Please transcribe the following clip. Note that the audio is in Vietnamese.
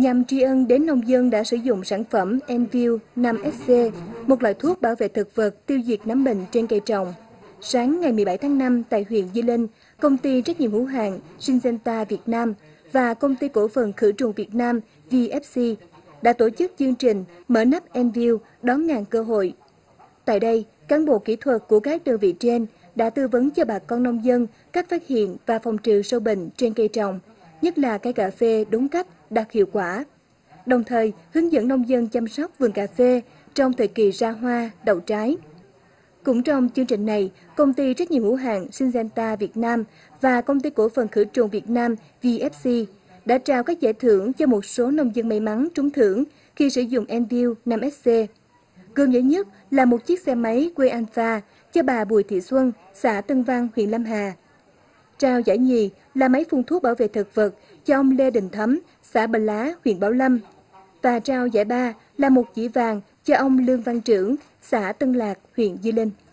nhằm tri ân đến nông dân đã sử dụng sản phẩm Envil 5SC, một loại thuốc bảo vệ thực vật tiêu diệt nấm bệnh trên cây trồng. Sáng ngày 17 tháng 5 tại huyện Di Linh, công ty trách nhiệm hữu hạn Syngenta Việt Nam và công ty cổ phần khử trùng Việt Nam VFC đã tổ chức chương trình mở nắp Envil đón ngàn cơ hội. Tại đây, cán bộ kỹ thuật của các đơn vị trên đã tư vấn cho bà con nông dân cách phát hiện và phòng trừ sâu bệnh trên cây trồng, nhất là cây cà phê đúng cách, đạt hiệu quả. Đồng thời, hướng dẫn nông dân chăm sóc vườn cà phê trong thời kỳ ra hoa, đậu trái. Cũng trong chương trình này, công ty trách nhiệm hữu hạn Syngenta Việt Nam và công ty cổ phần khử trùng Việt Nam VFC đã trao các giải thưởng cho một số nông dân may mắn trúng thưởng khi sử dụng Envil 5SC. Gương nhớ nhất là một chiếc xe máy quê Alpha cho bà Bùi Thị Xuân, xã Tân Văn, huyện Lâm Hà. Trao giải nhì là máy phun thuốc bảo vệ thực vật cho ông Lê Đình Thấm, xã Bà Lá, huyện Bảo Lâm. Và trao giải ba là một chỉ vàng cho ông Lương Văn Trưởng, xã Tân Lạc, huyện Di Linh.